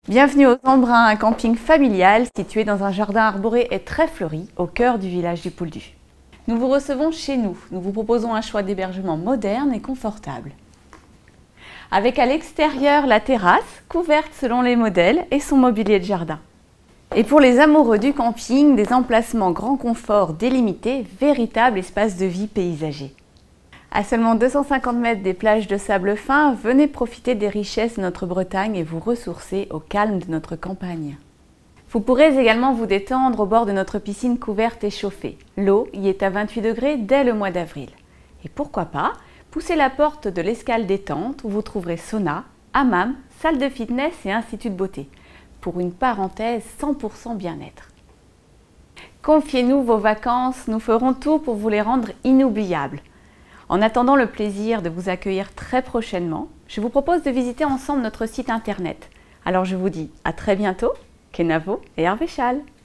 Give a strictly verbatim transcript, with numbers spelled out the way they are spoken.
Bienvenue aux Embruns, un camping familial situé dans un jardin arboré et très fleuri au cœur du village du Pouldu. Nous vous recevons chez nous. Nous vous proposons un choix d'hébergement moderne et confortable. Avec à l'extérieur la terrasse, couverte selon les modèles et son mobilier de jardin. Et pour les amoureux du camping, des emplacements grand confort délimités, véritable espace de vie paysager. À seulement deux cent cinquante mètres des plages de sable fin, venez profiter des richesses de notre Bretagne et vous ressourcer au calme de notre campagne. Vous pourrez également vous détendre au bord de notre piscine couverte et chauffée. L'eau y est à vingt-huit degrés dès le mois d'avril. Et pourquoi pas, poussez la porte de l'escale détente où vous trouverez sauna, hammam, salle de fitness et institut de beauté. Pour une parenthèse cent pour cent bien-être. Confiez-nous vos vacances, nous ferons tout pour vous les rendre inoubliables. En attendant le plaisir de vous accueillir très prochainement, je vous propose de visiter ensemble notre site internet. Alors je vous dis à très bientôt, Kenavo et Hervé Chal.